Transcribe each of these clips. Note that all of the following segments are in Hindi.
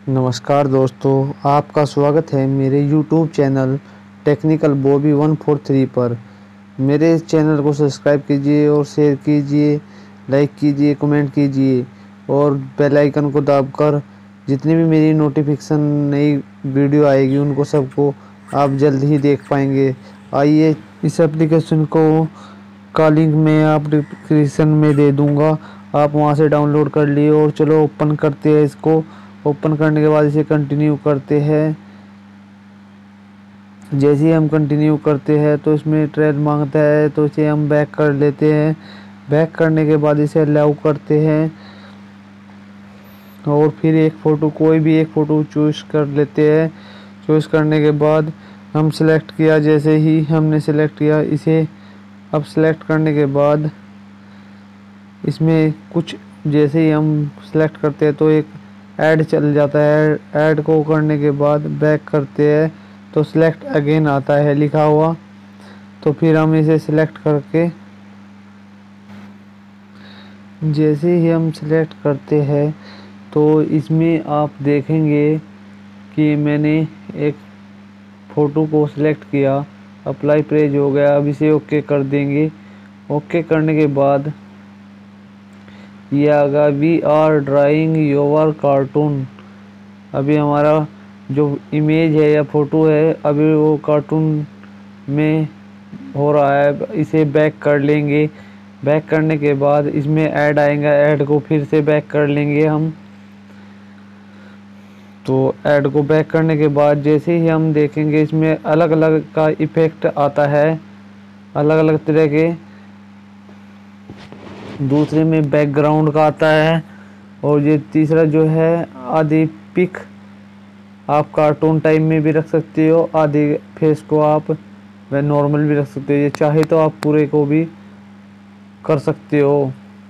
नमस्कार दोस्तों, आपका स्वागत है मेरे YouTube चैनल टेक्निकल बॉबी 143 पर। मेरे चैनल को सब्सक्राइब कीजिए और शेयर कीजिए, लाइक कीजिए, कमेंट कीजिए और बेल आइकन को दाबकर जितनी भी मेरी नोटिफिकेशन नई वीडियो आएगी उनको सबको आप जल्द ही देख पाएंगे। आइए, इस एप्लीकेशन का लिंक मैं आप डिस्क्रिप्शन में दे दूंगा, आप वहां से डाउनलोड कर लिए और चलो ओपन करते हैं इसको। ओपन करने के बाद इसे कंटिन्यू करते हैं। जैसे ही हम कंटिन्यू करते हैं तो इसमें ट्रेल मांगता है, तो इसे हम बैक कर लेते हैं। बैक करने के बाद इसे अलाउ करते हैं और फिर एक फ़ोटो, कोई भी एक फ़ोटो चूज़ कर लेते हैं। चूज़ करने के बाद हम सेलेक्ट किया, जैसे ही हमने सेलेक्ट किया इसे अब सेलेक्ट करने के बाद इसमें कुछ, जैसे ही हम सेलेक्ट करते हैं तो एक ऐड चल जाता है। ऐड को करने के बाद बैक करते हैं तो सिलेक्ट अगेन आता है लिखा हुआ। तो फिर हम इसे सिलेक्ट करके, जैसे ही हम सिलेक्ट करते हैं तो इसमें आप देखेंगे कि मैंने एक फ़ोटो को सिलेक्ट किया, अप्लाई पेज हो गया। अब इसे ओके कर देंगे। ओके करने के बाद ये आगा we are drawing your cartoon. अभी हमारा जो इमेज है या फ़ोटो है अभी वो कार्टून में हो रहा है। इसे बैक कर लेंगे। बैक करने के बाद इसमें ऐड आएगा, ऐड को फिर से बैक कर लेंगे हम। तो ऐड को बैक करने के बाद जैसे ही हम देखेंगे इसमें अलग अलग का इफ़ेक्ट आता है, अलग अलग तरह के। दूसरे में बैकग्राउंड का आता है और ये तीसरा जो है आधी पिक आप कार्टून टाइप में भी रख सकते हो, आधे फेस को आप व नॉर्मल भी रख सकते हो। ये चाहे तो आप पूरे को भी कर सकते हो।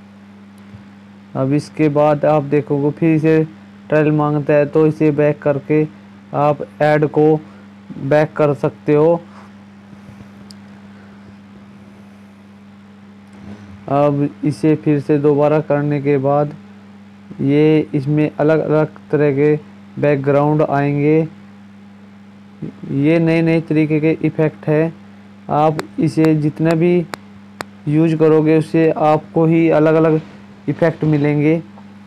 अब इसके बाद आप देखोगे फिर इसे ट्रायल मांगता है तो इसे बैक करके आप ऐड को बैक कर सकते हो। अब इसे फिर से दोबारा करने के बाद ये इसमें अलग अलग तरह के बैकग्राउंड आएंगे। ये नए नए तरीके के इफ़ेक्ट है। आप इसे जितना भी यूज करोगे उससे आपको ही अलग अलग इफ़ेक्ट मिलेंगे।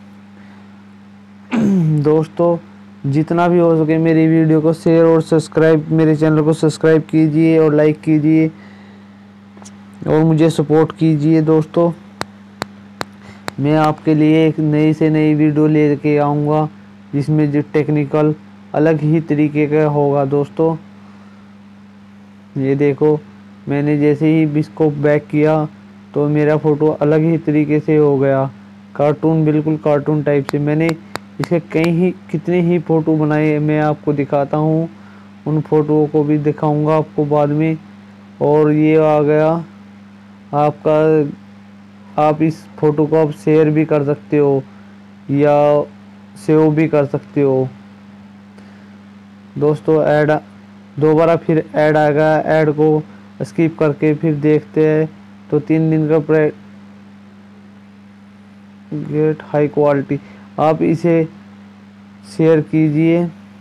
दोस्तों, जितना भी हो सके मेरी वीडियो को शेयर और सब्सक्राइब, मेरे चैनल को सब्सक्राइब कीजिए और लाइक कीजिए और मुझे सपोर्ट कीजिए। दोस्तों, मैं आपके लिए एक नई से नई वीडियो लेके आऊँगा जिसमें जो टेक्निकल अलग ही तरीके का होगा। दोस्तों, ये देखो, मैंने जैसे ही इसको बैक किया तो मेरा फ़ोटो अलग ही तरीके से हो गया, कार्टून, बिल्कुल कार्टून टाइप से। मैंने इसके कितने ही फ़ोटो बनाए, मैं आपको दिखाता हूँ। उन फ़ोटोओं को भी दिखाऊंगा आपको बाद में। और ये आ गया आपका, आप इस फ़ोटो को आप शेयर भी कर सकते हो या सेव भी कर सकते हो। दोस्तों, ऐड दोबारा फिर ऐड आएगा, ऐड को स्किप करके फिर देखते हैं तो 3 दिन का गेट हाई क्वालिटी। आप इसे शेयर कीजिए,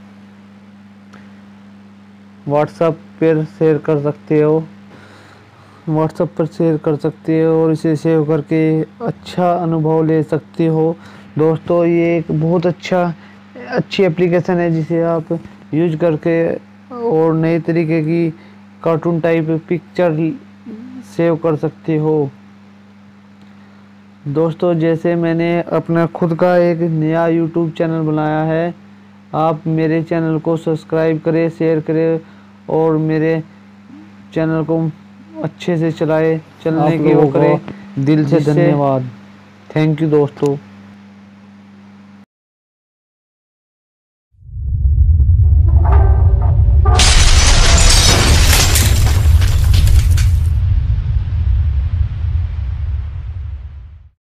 व्हाट्सएप पर शेयर कर सकते हो, व्हाट्सएप पर शेयर कर सकते हो और इसे सेव करके अच्छा अनुभव ले सकते हो। दोस्तों, ये एक बहुत अच्छी एप्लीकेशन है जिसे आप यूज करके और नए तरीके की कार्टून टाइप पिक्चर सेव कर सकते हो। दोस्तों, जैसे मैंने अपना खुद का एक नया यूट्यूब चैनल बनाया है, आप मेरे चैनल को सब्सक्राइब करें, शेयर करें और मेरे चैनल को अच्छे से चलने की वो करें। दिल से धन्यवाद। थैंक यू दोस्तों।